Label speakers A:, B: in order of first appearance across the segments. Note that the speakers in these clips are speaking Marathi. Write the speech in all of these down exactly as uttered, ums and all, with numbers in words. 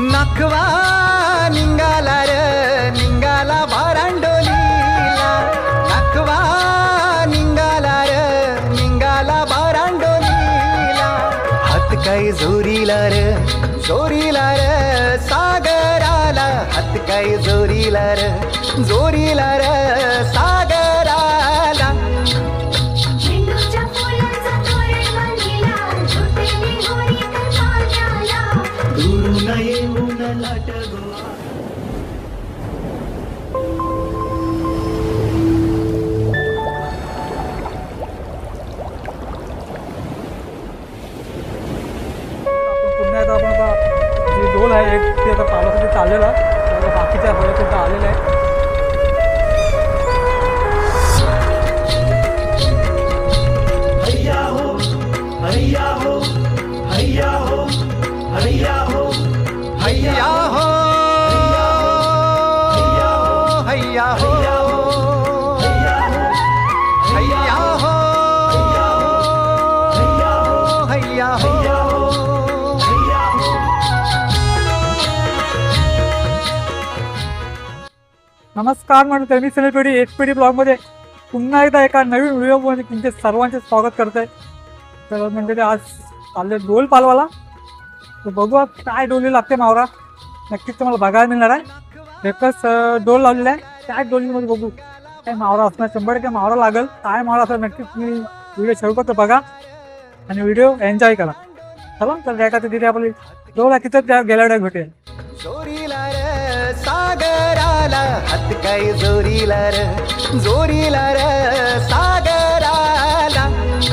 A: नखवा निघाला र निघाला भारांडोलीला नखवा निघाला र निघाला भारांडोलीला हात काही जोरीला र जोरीला र सागराला हात काही जोरीला र जोरीला र सागराला
B: डोल आहे एक ते आता पावसासाठी चाललेला आहे, बाकीच्या फळं सुद्धा आलेले आहे.
C: हैया हो हैया हो हैया हो हैया हो
A: हैया हो हैया हो हैया हो हैया हो.
B: नमस्कार म्हणतो मी सुनील पेढी एच पी डी ब्लॉगमध्ये पुन्हा एकदा एका नवीन व्हिडिओमध्ये तुमचे सर्वांचे स्वागत करत आहे. तर म्हणजे आज चालले डोल पालवाला, तर बघू काय डोली लागते मावरा नक्कीच तुम्हाला बघायला मिळणार आहे. एकच डोल लावलेला आहे, त्याच डोलीमध्ये बघू काय मावरा असणार, शंभर टक्के मावरा लागेल. काय मावरा असं नक्कीच तुम्ही व्हिडिओ शेवटपर्यंत बघा आणि व्हिडिओ एन्जॉय करा. चला तर त्या का तिथे आपली डोल आहे तिथं त्या गेल्या भेटेल.
A: जोरीला र सागराला हात काही जोरीला र जोरीला र सागराला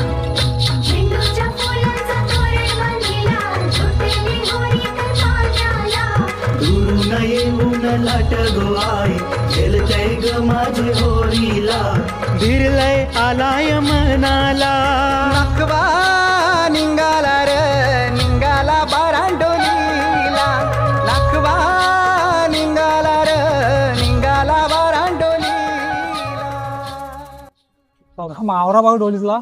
C: दुरून येऊन लाट गो आई गेलतय ग माझे होरीला भिरलय आलाय मनाला
A: नखवा निघाला र निघाला बारांडोलीला नखवा निघाला र निघाला बारांडोलीला.
B: मावरा बघ डोलीतला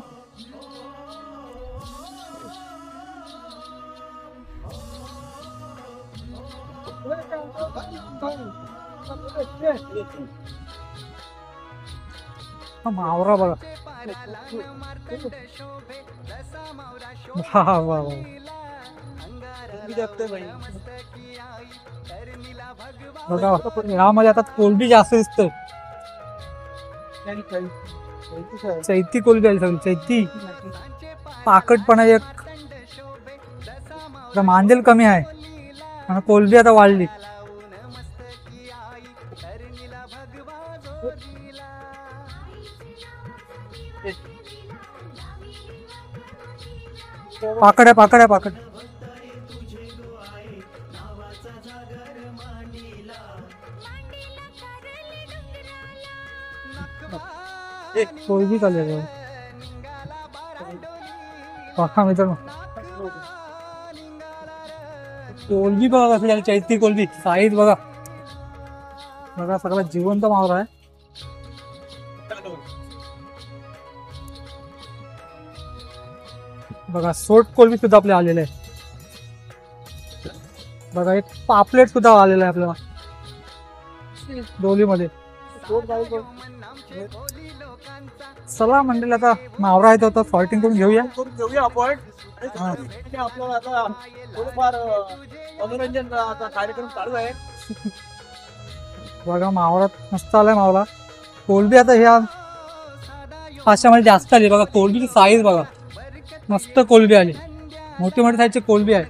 B: मावरा बघा. वा वा वा बघा यामध्ये आता कोलबी जास्त दिसतोय. चैती कोलबी आली सगळी चैती. पाकटपणा एक मांदेल कमी आहे आणि कोलबी आता वाढली. पाकड आहे पाकड आहे पाकड. कोलबी चालेल बघा मित्रांनो, कोलबी बघा कसली चैती कोलबी साईज बघा बघा सगळा जिवंत मावरा आहे. बघा सोट कोलबी सुद्धा आपले आलेले आहे. बघा एक पापलेट सुद्धा आलेला आहे आपल्याला डोलीमध्ये. चला मंडळी आता मावरा आहे तो सॉर्टिंग करून घेऊया
D: घेऊया आपण. आपल्याला आता थोडंफार मनोरंजन कार्यक्रम चालू आहे.
B: बघा मावरा मस्त आलाय मावरा. कोलबी आता ह्या पाचशेमध्ये जास्त आली बघा. कोलबीची साईज बघा मस्त कोलबी आली, मोठी मोठी साईजची कोलबी आहे.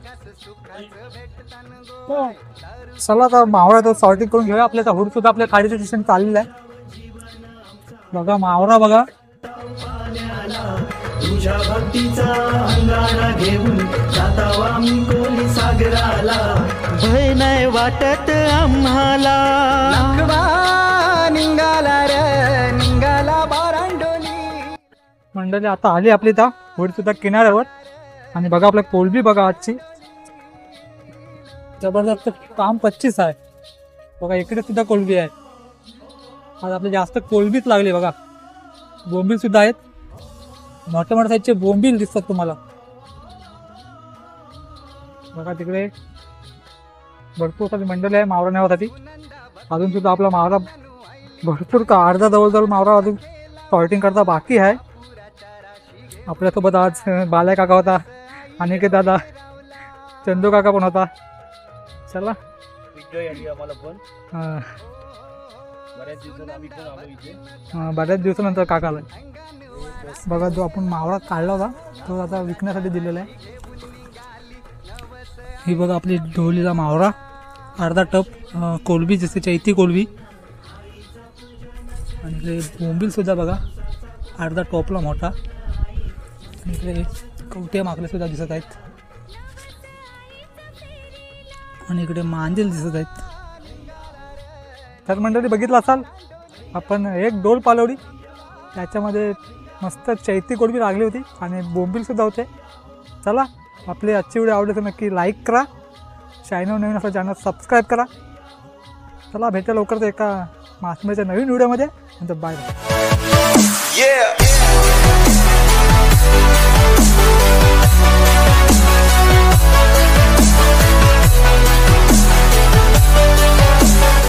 B: चला आता मावरा तो सॉर्टिंग करून घेऊया. आपल्या हुड सुद्धा आपल्या खाडीचं स्टेशन चाललेलं आहे. बघा मावरा बघा
C: तुझ्या भक्तीचा अंगारा घेऊन जाताव आम्ही कोली सागराला भय नाही वाटत आम्हाला.
A: नखवा निघाला र निघाला बारांडोली.
B: मंडळी आता आली आपली त्या होड सुद्धा किनाऱ्यावर आणि बघा आपल्या कोलबी बघा आजची जबरदस्त काम पच्चीस आहे. बघा इकडे सुद्धा कोलबी आहे. आज आपले जास्त कोलबीच लागली बघा. बोंबील सुद्धा आहेत, मोठ्या मोठ्या साईजचे बोंबील दिसतात तुम्हाला बघा तिकडे. भरपूर सारी मंडळी आहे मावरा नेण्यासाठी. अजून सुद्धा आपला मावरा भरपूर का अर्धा जवळजवळ मावरा अजून सॉर्टिंग करता बाकी आहे. आपल्यासोबत आज बाल्या काका होता, अनिकेत दादा, चंदू काका पण होता. चला
D: विजय आणि आम्हाला पण
B: हां
D: बऱ्याच दिवसात आम्ही पण आलो इथे.
B: हां, बऱ्याच दिवसानंतर काकाला बघा जो आपण मावळा काढला होता तो आता विकण्यासाठी दिलेला आहे. ही बघा आपली ढोलीला मावरा अर्धा टप, अं, कोलबी जसे चैती कोलबी, आणि इकडे बोंबील सुद्धा बघा अर्धा टोपला मोठा, आणि इकडे कवटे माकडे सुद्धा दिसत आहेत, आणि इकडे मांदेल दिसत आहेत. तर मंडळी बघितलं असाल आपण एक डोल पालवली, त्याच्यामध्ये मस्त चैती कोलबी लागली होती आणि बोंबील सुद्धा होते. चला आपली आजची व्हिडिओ आवडली तर नक्की लाईक करा, चॅनल नवीन असं चॅनल सबस्क्राईब करा. चला भेटा लवकरच एका मासमारीच्या नवीन व्हिडिओमध्ये. नंतर बाय.
C: Yeah.